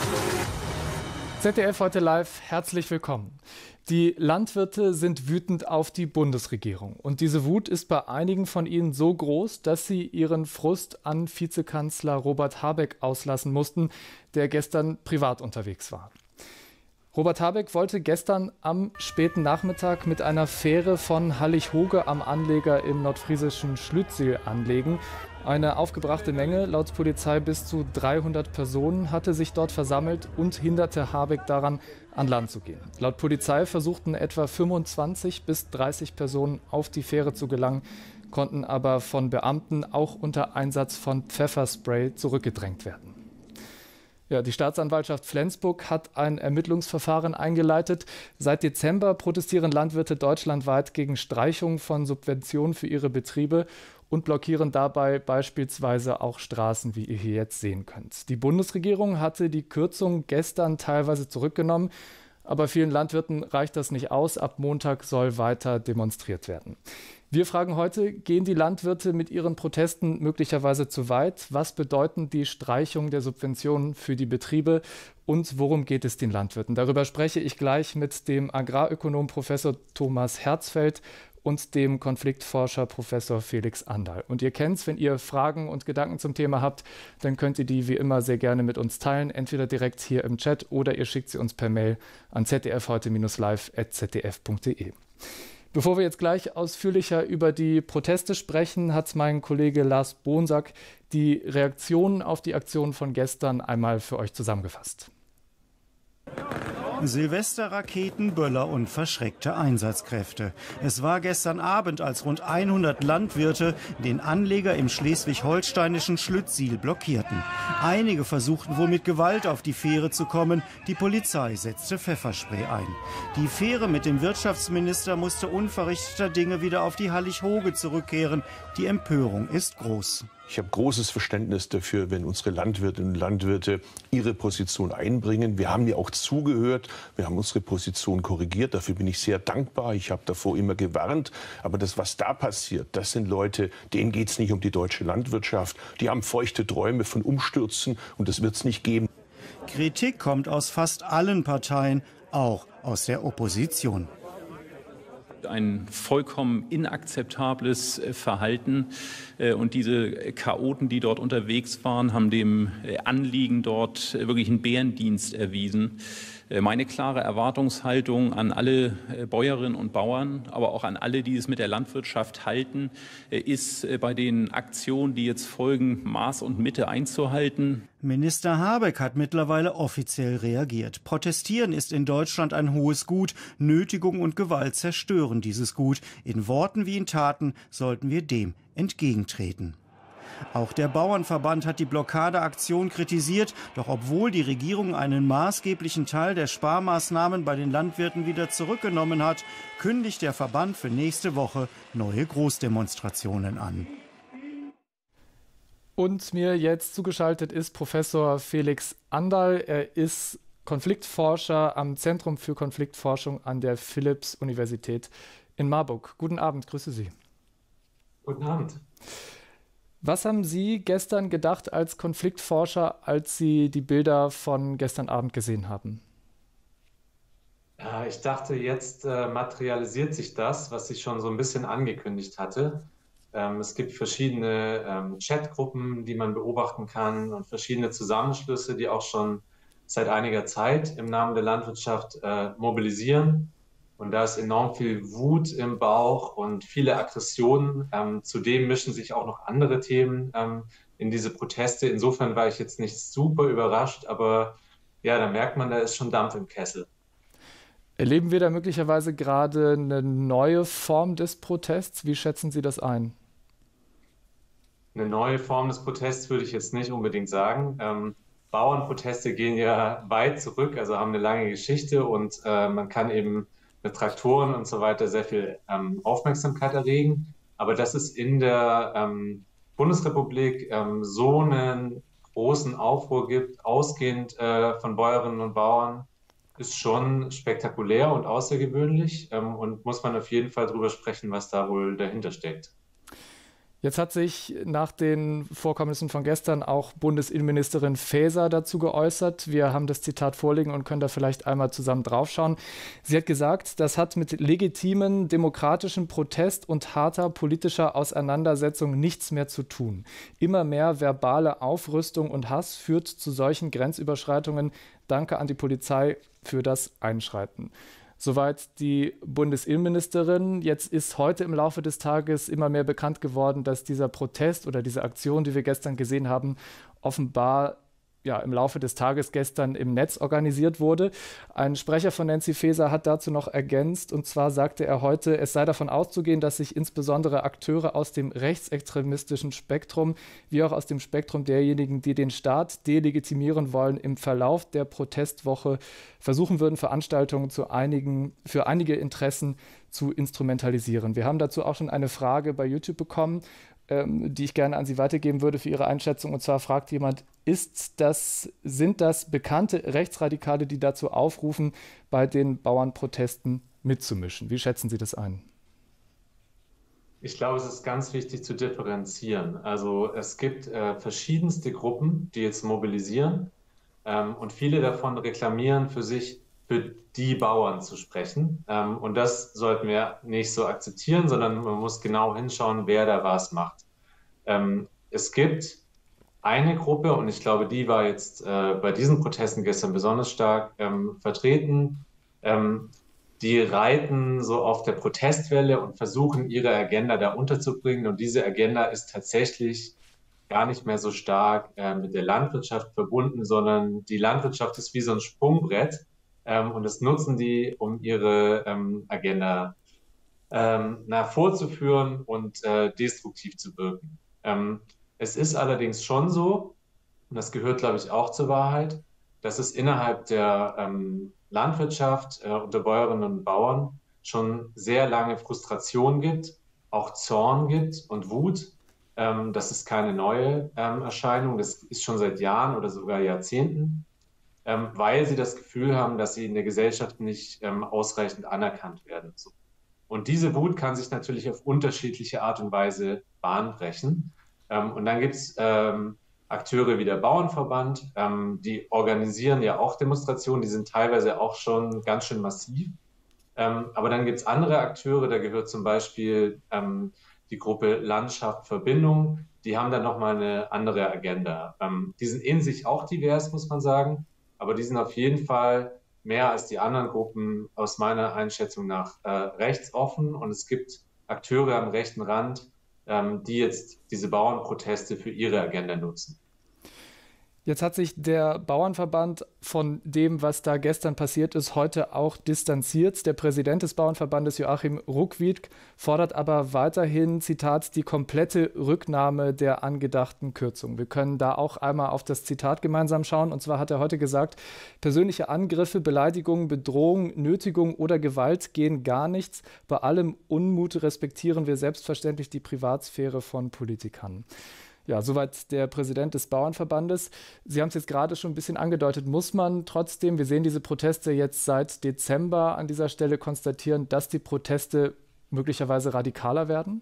ZDF heute live, herzlich willkommen. Die Landwirte sind wütend auf die Bundesregierung. Und diese Wut ist bei einigen von ihnen so groß, dass sie ihren Frust an Vizekanzler Robert Habeck auslassen mussten, der gestern privat unterwegs war. Robert Habeck wollte gestern am späten Nachmittag mit einer Fähre von Hallig-Hoge am Anleger im nordfriesischen Schlüttsiel anlegen. Eine aufgebrachte Menge, laut Polizei bis zu 300 Personen, hatte sich dort versammelt und hinderte Habeck daran, an Land zu gehen. Laut Polizei versuchten etwa 25 bis 30 Personen auf die Fähre zu gelangen, konnten aber von Beamten auch unter Einsatz von Pfefferspray zurückgedrängt werden. Ja, die Staatsanwaltschaft Flensburg hat ein Ermittlungsverfahren eingeleitet. Seit Dezember protestieren Landwirte deutschlandweit gegen Streichung von Subventionen für ihre Betriebe und blockieren dabei beispielsweise auch Straßen, wie ihr hier jetzt sehen könnt. Die Bundesregierung hatte die Kürzung gestern teilweise zurückgenommen, aber vielen Landwirten reicht das nicht aus. Ab Montag soll weiter demonstriert werden. Wir fragen heute, gehen die Landwirte mit ihren Protesten möglicherweise zu weit? Was bedeuten die Streichung der Subventionen für die Betriebe? Und worum geht es den Landwirten? Darüber spreche ich gleich mit dem Agrarökonom Professor Thomas Herzfeld und dem Konfliktforscher Professor Felix Anderl. Und ihr kennt's, wenn ihr Fragen und Gedanken zum Thema habt, dann könnt ihr die wie immer sehr gerne mit uns teilen, entweder direkt hier im Chat oder ihr schickt sie uns per Mail an zdfheute-live@zdf.de. Bevor wir jetzt gleich ausführlicher über die Proteste sprechen, hat mein Kollege Lars Bonsack die Reaktionen auf die Aktion von gestern einmal für euch zusammengefasst. Silvesterraketen, Böller und verschreckte Einsatzkräfte. Es war gestern Abend, als rund 100 Landwirte den Anleger im schleswig-holsteinischen Schlüttsiel blockierten. Einige versuchten wohl mit Gewalt auf die Fähre zu kommen. Die Polizei setzte Pfefferspray ein. Die Fähre mit dem Wirtschaftsminister musste unverrichteter Dinge wieder auf die Hallig-Hoge zurückkehren. Die Empörung ist groß. Ich habe großes Verständnis dafür, wenn unsere Landwirtinnen und Landwirte ihre Position einbringen. Wir haben ja auch zugehört, wir haben unsere Position korrigiert. Dafür bin ich sehr dankbar. Ich habe davor immer gewarnt. Aber das, was da passiert, das sind Leute, denen geht es nicht um die deutsche Landwirtschaft. Die haben feuchte Träume von Umstürzen und das wird es nicht geben. Kritik kommt aus fast allen Parteien, auch aus der Opposition. Ein vollkommen inakzeptables Verhalten. Und diese Chaoten, die dort unterwegs waren, haben dem Anliegen dort wirklich einen Bärendienst erwiesen. Meine klare Erwartungshaltung an alle Bäuerinnen und Bauern, aber auch an alle, die es mit der Landwirtschaft halten, ist bei den Aktionen, die jetzt folgen, Maß und Mitte einzuhalten. Minister Habeck hat mittlerweile offiziell reagiert. Protestieren ist in Deutschland ein hohes Gut. Nötigung und Gewalt zerstören dieses Gut. In Worten wie in Taten sollten wir dem entgegentreten. Auch der Bauernverband hat die Blockadeaktion kritisiert. Doch obwohl die Regierung einen maßgeblichen Teil der Sparmaßnahmen bei den Landwirten wieder zurückgenommen hat, kündigt der Verband für nächste Woche neue Großdemonstrationen an. Und mir jetzt zugeschaltet ist Professor Felix Anderl. Er ist Konfliktforscher am Zentrum für Konfliktforschung an der Philipps-Universität in Marburg. Guten Abend, grüße Sie. Guten Abend. Was haben Sie gestern gedacht als Konfliktforscher, als Sie die Bilder von gestern Abend gesehen haben? Ja, ich dachte, jetzt materialisiert sich das, was ich schon so ein bisschen angekündigt hatte. Es gibt verschiedene Chatgruppen, die man beobachten kann und verschiedene Zusammenschlüsse, die auch schon seit einiger Zeit im Namen der Landwirtschaft mobilisieren. Und da ist enorm viel Wut im Bauch und viele Aggressionen. Zudem mischen sich auch noch andere Themen in diese Proteste. Insofern war ich jetzt nicht super überrascht, aber ja, da merkt man, da ist schon Dampf im Kessel. Erleben wir da möglicherweise gerade eine neue Form des Protests? Wie schätzen Sie das ein? Eine neue Form des Protests würde ich jetzt nicht unbedingt sagen. Bauernproteste gehen ja weit zurück, also haben eine lange Geschichte und man kann eben mit Traktoren und so weiter sehr viel Aufmerksamkeit erregen. Aber dass es in der Bundesrepublik so einen großen Aufruhr gibt, ausgehend von Bäuerinnen und Bauern, ist schon spektakulär und außergewöhnlich und muss man auf jeden Fall drüber sprechen, was da wohl dahinter steckt. Jetzt hat sich nach den Vorkommnissen von gestern auch Bundesinnenministerin Faeser dazu geäußert. Wir haben das Zitat vorliegen und können da vielleicht einmal zusammen draufschauen. Sie hat gesagt, das hat mit legitimen demokratischen Protest und harter politischer Auseinandersetzung nichts mehr zu tun. Immer mehr verbale Aufrüstung und Hass führt zu solchen Grenzüberschreitungen. Danke an die Polizei für das Einschreiten. Soweit die Bundesinnenministerin. Jetzt ist heute im Laufe des Tages immer mehr bekannt geworden, dass dieser Protest oder diese Aktion, die wir gestern gesehen haben, offenbar im Laufe des Tages gestern im Netz organisiert wurde. Ein Sprecher von Nancy Faeser hat dazu noch ergänzt, und zwar sagte er heute, es sei davon auszugehen, dass sich insbesondere Akteure aus dem rechtsextremistischen Spektrum wie auch aus dem Spektrum derjenigen, die den Staat delegitimieren wollen, im Verlauf der Protestwoche versuchen würden, Veranstaltungen für einige Interessen zu instrumentalisieren. Wir haben dazu auch schon eine Frage bei YouTube bekommen, die ich gerne an Sie weitergeben würde für Ihre Einschätzung. Und zwar fragt jemand, sind das bekannte Rechtsradikale, die dazu aufrufen, bei den Bauernprotesten mitzumischen? Wie schätzen Sie das ein? Ich glaube, es ist ganz wichtig zu differenzieren. Also es gibt verschiedenste Gruppen, die jetzt mobilisieren und viele davon reklamieren für sich, für die Bauern zu sprechen. Und das sollten wir nicht so akzeptieren, sondern man muss genau hinschauen, wer da was macht. Es gibt eine Gruppe, und ich glaube, die war jetzt bei diesen Protesten gestern besonders stark vertreten, die reiten so auf der Protestwelle und versuchen, ihre Agenda da unterzubringen. Und diese Agenda ist tatsächlich gar nicht mehr so stark mit der Landwirtschaft verbunden, sondern die Landwirtschaft ist wie so ein Sprungbrett. Und das nutzen die, um ihre Agenda vorzuführen und destruktiv zu wirken. Es ist allerdings schon so, und das gehört, glaube ich, auch zur Wahrheit, dass es innerhalb der Landwirtschaft unter Bäuerinnen und Bauern schon sehr lange Frustration gibt, auch Zorn gibt und Wut. Das ist keine neue Erscheinung, das ist schon seit Jahren oder sogar Jahrzehnten, weil sie das Gefühl haben, dass sie in der Gesellschaft nicht ausreichend anerkannt werden. Und diese Wut kann sich natürlich auf unterschiedliche Art und Weise Bahn brechen. Und dann gibt es Akteure wie der Bauernverband, die organisieren ja auch Demonstrationen, die sind teilweise auch schon ganz schön massiv. Aber dann gibt es andere Akteure, da gehört zum Beispiel die Gruppe Landschaft Verbindung, die haben dann nochmal eine andere Agenda. Die sind in sich auch divers, muss man sagen, aber die sind auf jeden Fall mehr als die anderen Gruppen aus meiner Einschätzung nach rechtsoffen. Und es gibt Akteure am rechten Rand, die jetzt diese Bauernproteste für ihre Agenda nutzen. Jetzt hat sich der Bauernverband von dem, was da gestern passiert ist, heute auch distanziert. Der Präsident des Bauernverbandes, Joachim Ruckwied, fordert aber weiterhin, Zitat, die komplette Rücknahme der angedachten Kürzung. Wir können da auch einmal auf das Zitat gemeinsam schauen. Und zwar hat er heute gesagt, persönliche Angriffe, Beleidigungen, Bedrohung, Nötigung oder Gewalt gehen gar nichts. Bei allem Unmut respektieren wir selbstverständlich die Privatsphäre von Politikern. Ja, soweit der Präsident des Bauernverbandes. Sie haben es jetzt gerade schon ein bisschen angedeutet. Muss man trotzdem, wir sehen diese Proteste jetzt seit Dezember an dieser Stelle, konstatieren, dass die Proteste möglicherweise radikaler werden?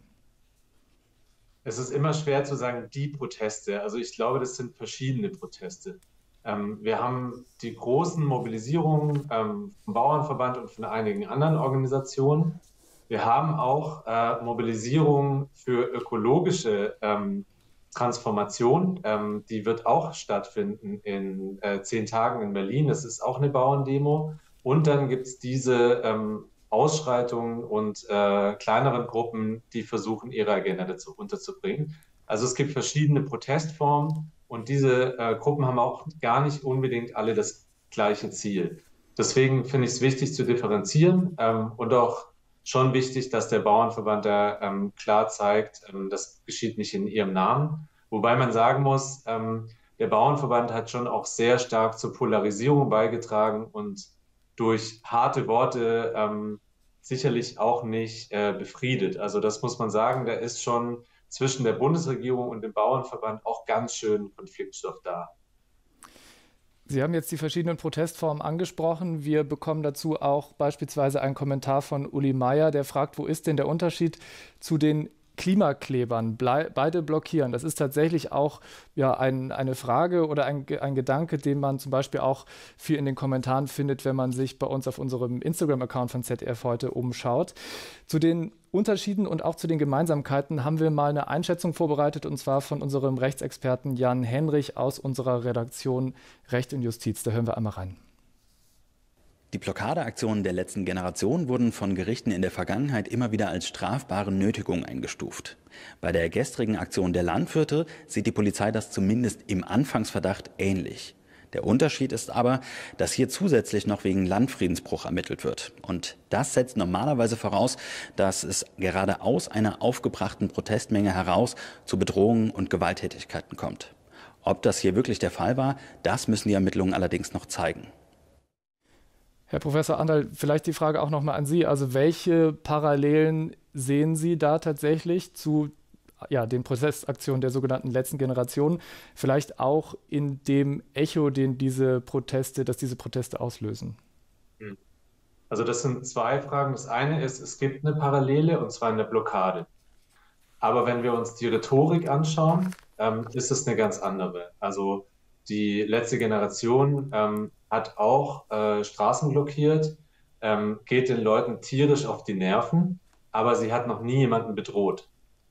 Es ist immer schwer zu sagen, die Proteste. Also ich glaube, das sind verschiedene Proteste. Wir haben die großen Mobilisierungen vom Bauernverband und von einigen anderen Organisationen. Wir haben auch Mobilisierungen für ökologische Transformation, die wird auch stattfinden in 10 Tagen in Berlin. Das ist auch eine Bauerndemo. Und dann gibt es diese Ausschreitungen und kleineren Gruppen, die versuchen, ihre Agenda dazu unterzubringen. Also es gibt verschiedene Protestformen und diese Gruppen haben auch gar nicht unbedingt alle das gleiche Ziel. Deswegen finde ich es wichtig zu differenzieren und auch schon wichtig, dass der Bauernverband da klar zeigt, das geschieht nicht in ihrem Namen. Wobei man sagen muss, der Bauernverband hat schon auch sehr stark zur Polarisierung beigetragen und durch harte Worte sicherlich auch nicht befriedet. Also das muss man sagen, da ist schon zwischen der Bundesregierung und dem Bauernverband auch ganz schön Konfliktstoff da. Sie haben jetzt die verschiedenen Protestformen angesprochen. Wir bekommen dazu auch beispielsweise einen Kommentar von Uli Meier, der fragt, wo ist denn der Unterschied zu den Klimaklebern beide blockieren. Das ist tatsächlich auch eine Frage oder ein Gedanke, den man zum Beispiel auch viel in den Kommentaren findet, wenn man sich bei uns auf unserem Instagram-Account von ZDF heute umschaut. Zu den Unterschieden und auch zu den Gemeinsamkeiten haben wir mal eine Einschätzung vorbereitet, und zwar von unserem Rechtsexperten Jan Henrich aus unserer Redaktion Recht und Justiz. Da hören wir einmal rein. Die Blockadeaktionen der letzten Generation wurden von Gerichten in der Vergangenheit immer wieder als strafbare Nötigung eingestuft. Bei der gestrigen Aktion der Landwirte sieht die Polizei das zumindest im Anfangsverdacht ähnlich. Der Unterschied ist aber, dass hier zusätzlich noch wegen Landfriedensbruch ermittelt wird. Und das setzt normalerweise voraus, dass es gerade aus einer aufgebrachten Protestmenge heraus zu Bedrohungen und Gewalttätigkeiten kommt. Ob das hier wirklich der Fall war, das müssen die Ermittlungen allerdings noch zeigen. Herr Professor Anderl, vielleicht die Frage auch nochmal an Sie. Also welche Parallelen sehen Sie da tatsächlich zu den Protestaktionen der sogenannten letzten Generation? Vielleicht auch in dem Echo, dass diese Proteste auslösen? Also das sind zwei Fragen. Das eine ist, es gibt eine Parallele, und zwar eine Blockade. Aber wenn wir uns die Rhetorik anschauen, ist es eine ganz andere. Also die letzte Generation hat auch Straßen blockiert, geht den Leuten tierisch auf die Nerven, aber sie hat noch nie jemanden bedroht.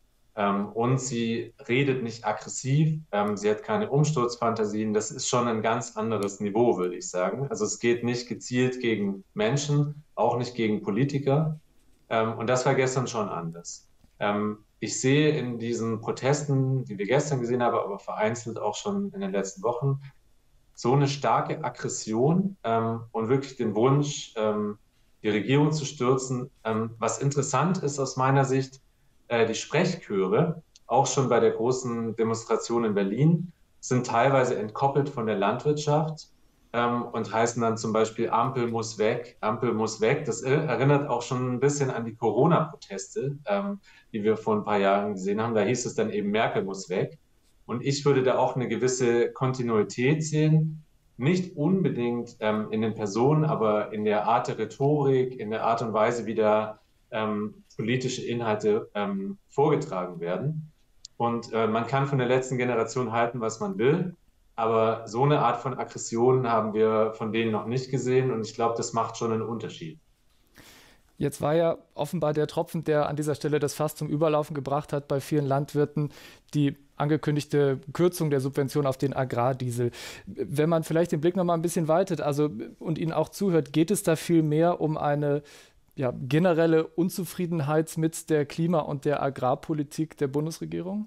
Und sie redet nicht aggressiv, sie hat keine Umsturzfantasien. Das ist schon ein ganz anderes Niveau, würde ich sagen. Also es geht nicht gezielt gegen Menschen, auch nicht gegen Politiker. Und das war gestern schon anders. Ich sehe in diesen Protesten, die wir gestern gesehen haben, aber vereinzelt auch schon in den letzten Wochen, so eine starke Aggression und wirklich den Wunsch, die Regierung zu stürzen. Was interessant ist aus meiner Sicht, die Sprechchöre, auch schon bei der großen Demonstration in Berlin, sind teilweise entkoppelt von der Landwirtschaft und heißen dann zum Beispiel Ampel muss weg, Ampel muss weg. Das erinnert auch schon ein bisschen an die Corona-Proteste, die wir vor ein paar Jahren gesehen haben. Da hieß es dann eben, Merkel muss weg. Und ich würde da auch eine gewisse Kontinuität sehen, nicht unbedingt in den Personen, aber in der Art der Rhetorik, in der Art und Weise, wie da politische Inhalte vorgetragen werden. Und man kann von der letzten Generation halten, was man will, aber so eine Art von Aggression haben wir von denen noch nicht gesehen, und ich glaube, das macht schon einen Unterschied. Jetzt war ja offenbar der Tropfen, der an dieser Stelle das Fass zum Überlaufen gebracht hat, bei vielen Landwirten die angekündigte Kürzung der Subvention auf den Agrardiesel. Wenn man vielleicht den Blick noch mal ein bisschen weitet, und Ihnen auch zuhört, geht es da viel mehr um eine generelle Unzufriedenheit mit der Klima- und der Agrarpolitik der Bundesregierung?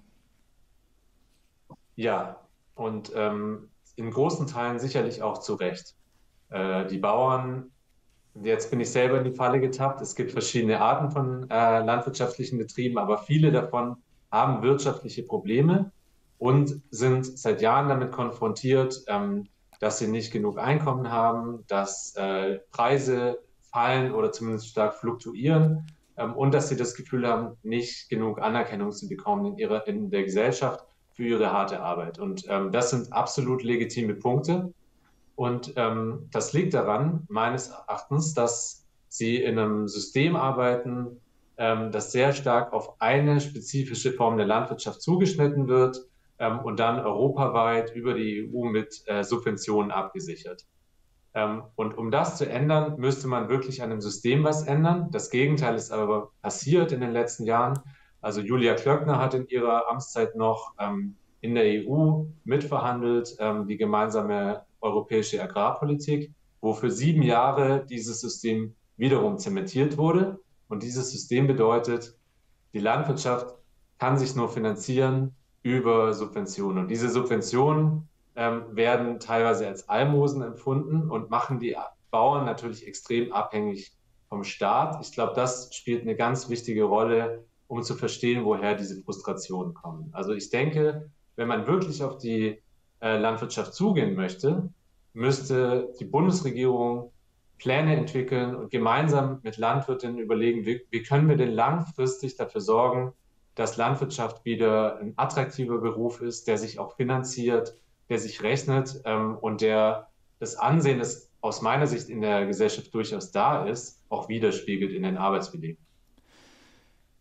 Ja, und in großen Teilen sicherlich auch zu Recht. Die Bauern, jetzt bin ich selber in die Falle getappt, es gibt verschiedene Arten von landwirtschaftlichen Betrieben, aber viele davon haben wirtschaftliche Probleme und sind seit Jahren damit konfrontiert, dass sie nicht genug Einkommen haben, dass Preise fallen oder zumindest stark fluktuieren und dass sie das Gefühl haben, nicht genug Anerkennung zu bekommen in der Gesellschaft für ihre harte Arbeit. Und das sind absolut legitime Punkte. Und das liegt daran, meines Erachtens, dass sie in einem System arbeiten, das sehr stark auf eine spezifische Form der Landwirtschaft zugeschnitten wird und dann europaweit über die EU mit Subventionen abgesichert. Und um das zu ändern, müsste man wirklich an dem System was ändern. Das Gegenteil ist aber passiert in den letzten Jahren. Also Julia Klöckner hat in ihrer Amtszeit noch in der EU mitverhandelt, die gemeinsame europäische Agrarpolitik, wo für 7 Jahre dieses System wiederum zementiert wurde. Und dieses System bedeutet, die Landwirtschaft kann sich nur finanzieren über Subventionen. Und diese Subventionen werden teilweise als Almosen empfunden und machen die Bauern natürlich extrem abhängig vom Staat. Ich glaube, das spielt eine ganz wichtige Rolle, um zu verstehen, woher diese Frustrationen kommen. Also ich denke, wenn man wirklich auf die Landwirtschaft zugehen möchte, müsste die Bundesregierung Pläne entwickeln und gemeinsam mit Landwirtinnen überlegen, wie können wir denn langfristig dafür sorgen, dass Landwirtschaft wieder ein attraktiver Beruf ist, der sich auch finanziert, der sich rechnet und der das Ansehen, das aus meiner Sicht in der Gesellschaft durchaus da ist, auch widerspiegelt in den Arbeitsbedingungen.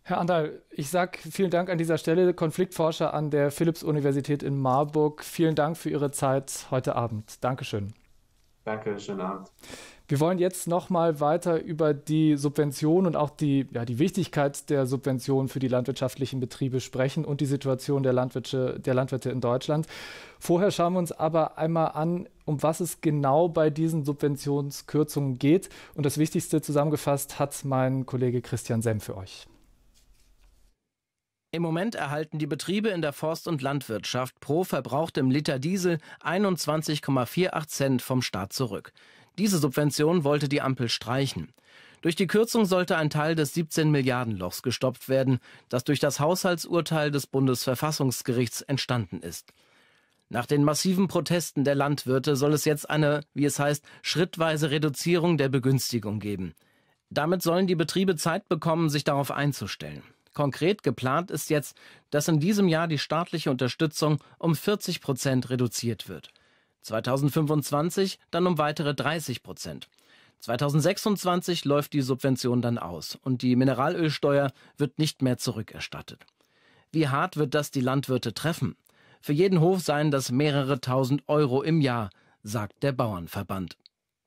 Herr Anderl, ich sage vielen Dank an dieser Stelle, Konfliktforscher an der Philipps-Universität in Marburg. Vielen Dank für Ihre Zeit heute Abend. Dankeschön. Danke, schönen Abend. Wir wollen jetzt noch mal weiter über die Subvention und auch die Wichtigkeit der Subvention für die landwirtschaftlichen Betriebe sprechen und die Situation der Landwirte in Deutschland. Vorher schauen wir uns aber einmal an, um was es genau bei diesen Subventionskürzungen geht. Und das Wichtigste zusammengefasst hat mein Kollege Christian Semm für euch. Im Moment erhalten die Betriebe in der Forst- und Landwirtschaft pro verbrauchtem Liter Diesel 21,48 Cent vom Staat zurück. Diese Subvention wollte die Ampel streichen. Durch die Kürzung sollte ein Teil des 17-Milliarden-Lochs gestopft werden, das durch das Haushaltsurteil des Bundesverfassungsgerichts entstanden ist. Nach den massiven Protesten der Landwirte soll es jetzt eine, wie es heißt, schrittweise Reduzierung der Begünstigung geben. Damit sollen die Betriebe Zeit bekommen, sich darauf einzustellen. Konkret geplant ist jetzt, dass in diesem Jahr die staatliche Unterstützung um 40% reduziert wird. 2025 dann um weitere 30%. 2026 läuft die Subvention dann aus und die Mineralölsteuer wird nicht mehr zurückerstattet. Wie hart wird das die Landwirte treffen? Für jeden Hof seien das mehrere tausend Euro im Jahr, sagt der Bauernverband.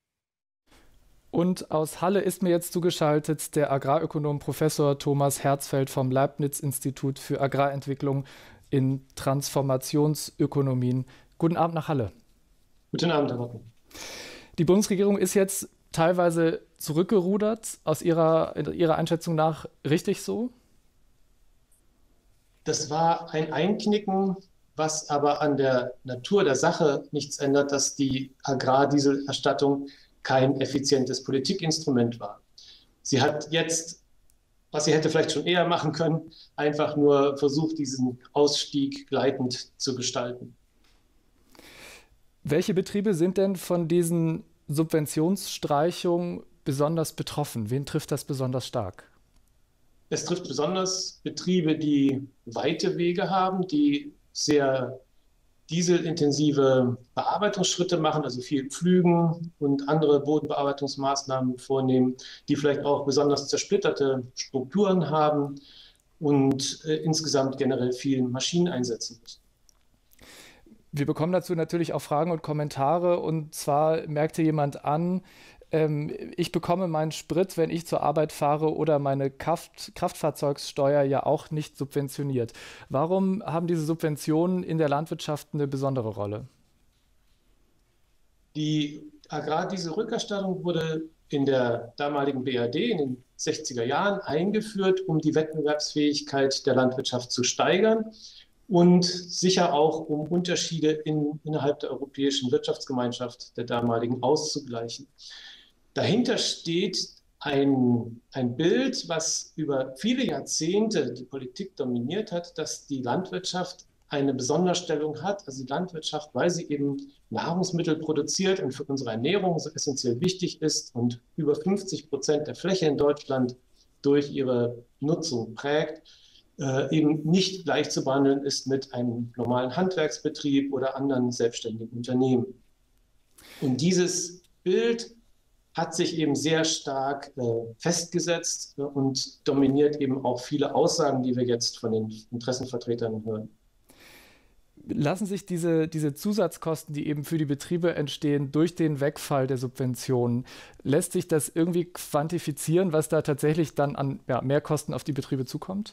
Und aus Halle ist mir jetzt zugeschaltet der Agrarökonom Professor Thomas Herzfeld vom Leibniz-Institut für Agrarentwicklung in Transformationsökonomien. Guten Abend nach Halle. Guten Abend, Herr Rotten. Die Bundesregierung ist jetzt teilweise zurückgerudert. Aus Ihrer Einschätzung nach richtig so? Das war ein Einknicken, was aber an der Natur der Sache nichts ändert, dass die Agrardieselerstattung kein effizientes Politikinstrument war. Sie hat jetzt, was sie hätte vielleicht schon eher machen können, einfach nur versucht, diesen Ausstieg gleitend zu gestalten. Welche Betriebe sind denn von diesen Subventionsstreichungen besonders betroffen? Wen trifft das besonders stark? Es trifft besonders Betriebe, die weite Wege haben, die sehr dieselintensive Bearbeitungsschritte machen, also viel pflügen und andere Bodenbearbeitungsmaßnahmen vornehmen, die vielleicht auch besonders zersplitterte Strukturen haben und insgesamt generell viel Maschinen einsetzen müssen. Wir bekommen dazu natürlich auch Fragen und Kommentare. Und zwar merkte jemand an, ich bekomme meinen Sprit, wenn ich zur Arbeit fahre, oder meine Kraftfahrzeugsteuer ja auch nicht subventioniert. Warum haben diese Subventionen in der Landwirtschaft eine besondere Rolle? Die Agrardieselrückerstattung wurde in der damaligen BRD in den 60er Jahren eingeführt, um die Wettbewerbsfähigkeit der Landwirtschaft zu steigern und sicher auch, um Unterschiede innerhalb der europäischen Wirtschaftsgemeinschaft der damaligen auszugleichen. Dahinter steht ein Bild, was über viele Jahrzehnte die Politik dominiert hat, dass die Landwirtschaft eine Besonderstellung hat. Also die Landwirtschaft, weil sie eben Nahrungsmittel produziert und für unsere Ernährung so essentiell wichtig ist und über 50% der Fläche in Deutschland durch ihre Nutzung prägt, eben nicht gleich zu behandeln ist mit einem normalen Handwerksbetrieb oder anderen selbstständigen Unternehmen. Und dieses Bild hat sich eben sehr stark festgesetzt und dominiert eben auch viele Aussagen, die wir jetzt von den Interessenvertretern hören. Lassen sich diese Zusatzkosten, die eben für die Betriebe entstehen, durch den Wegfall der Subventionen, lässt sich das irgendwie quantifizieren, was da tatsächlich dann an Mehrkosten auf die Betriebe zukommt?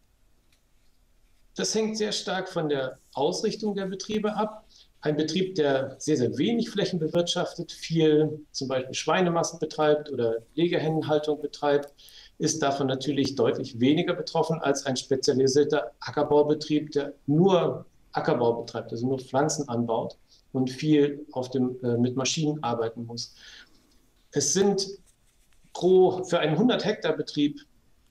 Das hängt sehr stark von der Ausrichtung der Betriebe ab. Ein Betrieb, der sehr, sehr wenig Flächen bewirtschaftet, viel zum Beispiel Schweinemassen betreibt oder Legehennenhaltung betreibt, ist davon natürlich deutlich weniger betroffen als ein spezialisierter Ackerbaubetrieb, der nur Ackerbau betreibt, also nur Pflanzen anbaut und viel mit Maschinen arbeiten muss. Es sind für einen 100-Hektar-Betrieb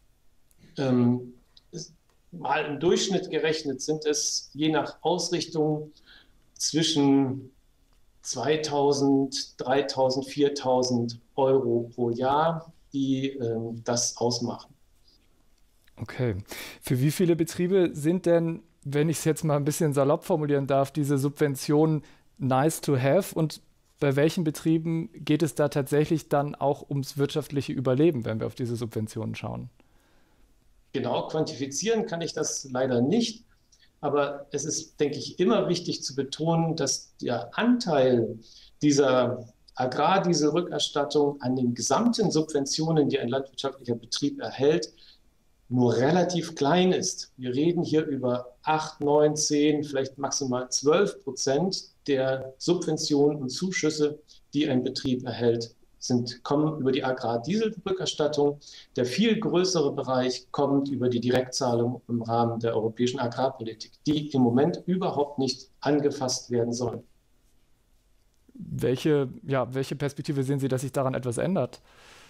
mal im Durchschnitt gerechnet, sind es je nach Ausrichtung zwischen 2.000, 3.000, 4.000 Euro pro Jahr, die das ausmachen. Okay. Für wie viele Betriebe sind denn, wenn ich es jetzt mal ein bisschen salopp formulieren darf, diese Subventionen nice to have? Und bei welchen Betrieben geht es da tatsächlich dann auch ums wirtschaftliche Überleben, wenn wir auf diese Subventionen schauen? Genau quantifizieren kann ich das leider nicht. Aber es ist, denke ich, immer wichtig zu betonen, dass der Anteil dieser Agrardieselrückerstattung an den gesamten Subventionen, die ein landwirtschaftlicher Betrieb erhält, nur relativ klein ist. Wir reden hier über 8, 9, 10, vielleicht maximal 12% der Subventionen und Zuschüsse, die ein Betrieb erhält, kommen über die Agrardieselrückerstattung. Der viel größere Bereich kommt über die Direktzahlung im Rahmen der europäischen Agrarpolitik, die im Moment überhaupt nicht angefasst werden sollen. Welche Perspektive sehen Sie, dass sich daran etwas ändert?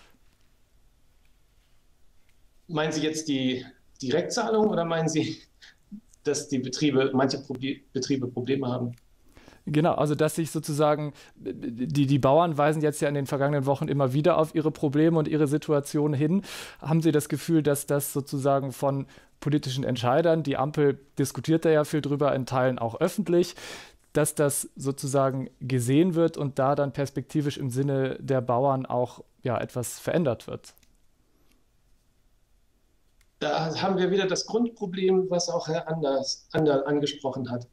Meinen Sie jetzt die Direktzahlung oder meinen Sie, dass manche Betriebe Probleme haben? Genau, also dass sich sozusagen, die Bauern weisen jetzt ja in den vergangenen Wochen immer wieder auf ihre Probleme und ihre Situation hin. Haben Sie das Gefühl, dass das sozusagen von politischen Entscheidern, die Ampel diskutiert da ja viel drüber, in Teilen auch öffentlich, dass das sozusagen gesehen wird und da dann perspektivisch im Sinne der Bauern auch etwas verändert wird? Da haben wir wieder das Grundproblem, was auch Herr Anders angesprochen hat.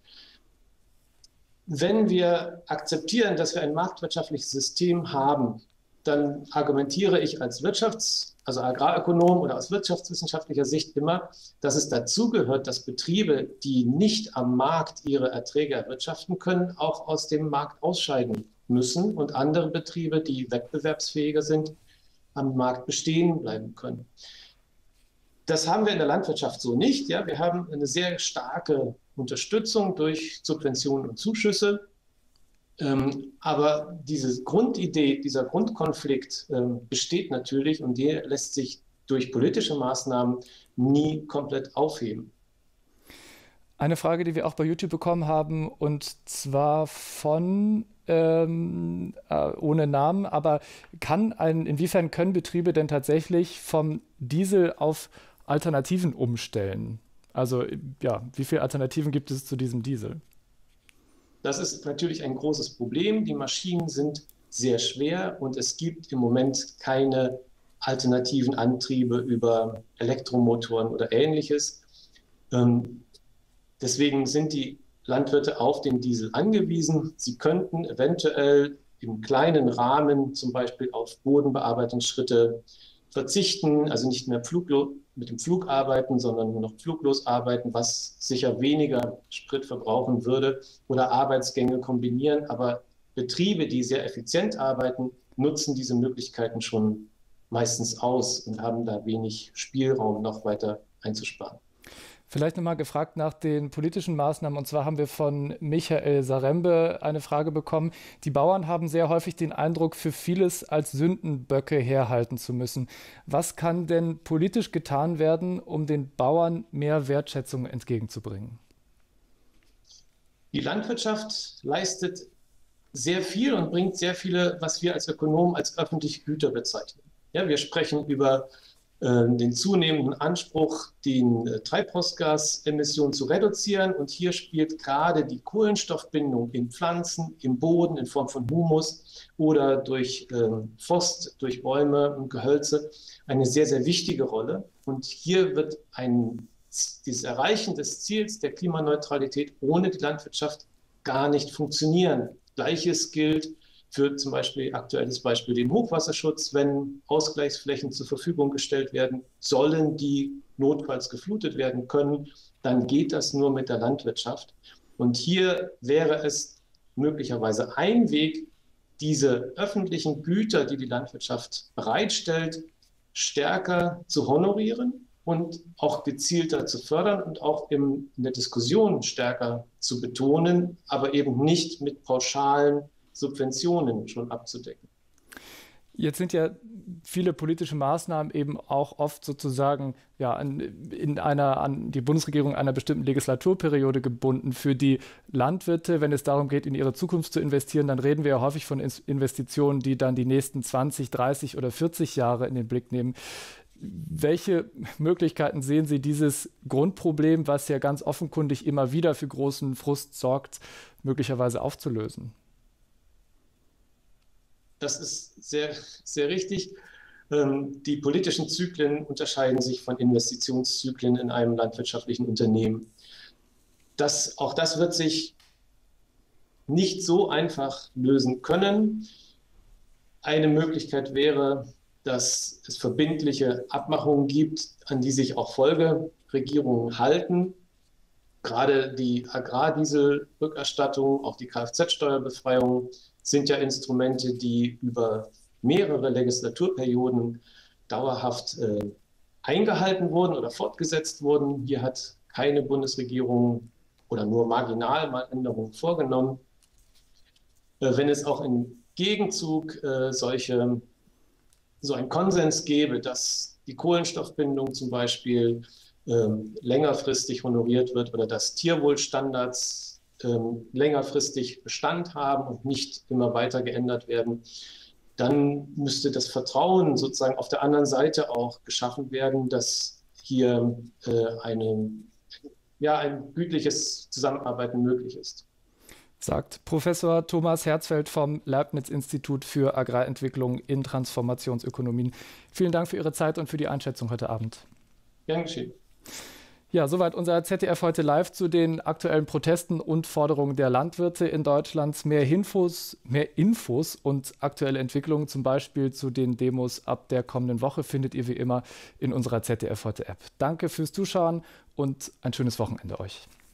Wenn wir akzeptieren, dass wir ein marktwirtschaftliches System haben, dann argumentiere ich als Agrarökonom oder aus wirtschaftswissenschaftlicher Sicht immer, dass es dazu gehört, dass Betriebe, die nicht am Markt ihre Erträge erwirtschaften können, auch aus dem Markt ausscheiden müssen und andere Betriebe, die wettbewerbsfähiger sind, am Markt bestehen bleiben können. Das haben wir in der Landwirtschaft so nicht. Ja? Wir haben eine sehr starke Unterstützung durch Subventionen und Zuschüsse. Aber diese Grundidee, dieser Grundkonflikt besteht natürlich und der lässt sich durch politische Maßnahmen nie komplett aufheben. Eine Frage, die wir auch bei YouTube bekommen haben, und zwar von ohne Namen, aber inwiefern können Betriebe denn tatsächlich vom Diesel auf Alternativen umstellen? Also wie viele Alternativen gibt es zu diesem Diesel? Das ist natürlich ein großes Problem. Die Maschinen sind sehr schwer und es gibt im Moment keine alternativen Antriebe über Elektromotoren oder Ähnliches. Deswegen sind die Landwirte auf den Diesel angewiesen. Sie könnten eventuell im kleinen Rahmen zum Beispiel auf Bodenbearbeitungsschritte verzichten, also nicht mehr mit dem Flug arbeiten, sondern nur noch fluglos arbeiten, was sicher weniger Sprit verbrauchen würde, oder Arbeitsgänge kombinieren. Aber Betriebe, die sehr effizient arbeiten, nutzen diese Möglichkeiten schon meistens aus und haben da wenig Spielraum, noch weiter einzusparen. Vielleicht nochmal gefragt nach den politischen Maßnahmen. Und zwar haben wir von Michael Sarembe eine Frage bekommen. Die Bauern haben sehr häufig den Eindruck, für vieles als Sündenböcke herhalten zu müssen. Was kann denn politisch getan werden, um den Bauern mehr Wertschätzung entgegenzubringen? Die Landwirtschaft leistet sehr viel und bringt sehr viele, was wir als Ökonomen als öffentliche Güter bezeichnen. Ja, wir sprechen über den zunehmenden Anspruch, die Treibhausgasemissionen zu reduzieren. Und hier spielt gerade die Kohlenstoffbindung in Pflanzen, im Boden in Form von Humus oder durch Forst, durch Bäume und Gehölze eine sehr, sehr wichtige Rolle. Und hier wird dieses Erreichen des Ziels der Klimaneutralität ohne die Landwirtschaft gar nicht funktionieren. Gleiches gilt für zum Beispiel, aktuelles Beispiel, den Hochwasserschutz. Wenn Ausgleichsflächen zur Verfügung gestellt werden sollen, die notfalls geflutet werden können, dann geht das nur mit der Landwirtschaft. Und hier wäre es möglicherweise ein Weg, diese öffentlichen Güter, die die Landwirtschaft bereitstellt, stärker zu honorieren und auch gezielter zu fördern und auch in der Diskussion stärker zu betonen, aber eben nicht mit pauschalen Subventionen schon abzudecken. Jetzt sind ja viele politische Maßnahmen eben auch oft sozusagen an die Bundesregierung einer bestimmten Legislaturperiode gebunden. Für die Landwirte, wenn es darum geht, in ihre Zukunft zu investieren, dann reden wir ja häufig von Investitionen, die dann die nächsten 20, 30 oder 40 Jahre in den Blick nehmen. Welche Möglichkeiten sehen Sie, dieses Grundproblem, was ja ganz offenkundig immer wieder für großen Frust sorgt, möglicherweise aufzulösen? Das ist sehr, sehr richtig. Die politischen Zyklen unterscheiden sich von Investitionszyklen in einem landwirtschaftlichen Unternehmen. Auch das wird sich nicht so einfach lösen können. Eine Möglichkeit wäre, dass es verbindliche Abmachungen gibt, an die sich auch Folgeregierungen halten. Gerade die Agrardieselrückerstattung, auch die Kfz-Steuerbefreiung sind ja Instrumente, die über mehrere Legislaturperioden dauerhaft eingehalten wurden oder fortgesetzt wurden. Hier hat keine Bundesregierung oder nur marginal mal Änderungen vorgenommen. Wenn es auch im Gegenzug so einen Konsens gäbe, dass die Kohlenstoffbindung zum Beispiel längerfristig honoriert wird oder dass Tierwohlstandards längerfristig Bestand haben und nicht immer weiter geändert werden, dann müsste das Vertrauen sozusagen auf der anderen Seite auch geschaffen werden, dass hier ein gütliches Zusammenarbeiten möglich ist. Sagt Professor Thomas Herzfeld vom Leibniz-Institut für Agrarentwicklung in Transformationsökonomien. Vielen Dank für Ihre Zeit und für die Einschätzung heute Abend. Gern geschehen. Ja, soweit unser ZDF heute live zu den aktuellen Protesten und Forderungen der Landwirte in Deutschland. Mehr Infos und aktuelle Entwicklungen, zum Beispiel zu den Demos ab der kommenden Woche, findet ihr wie immer in unserer ZDF heute App. Danke fürs Zuschauen und ein schönes Wochenende euch.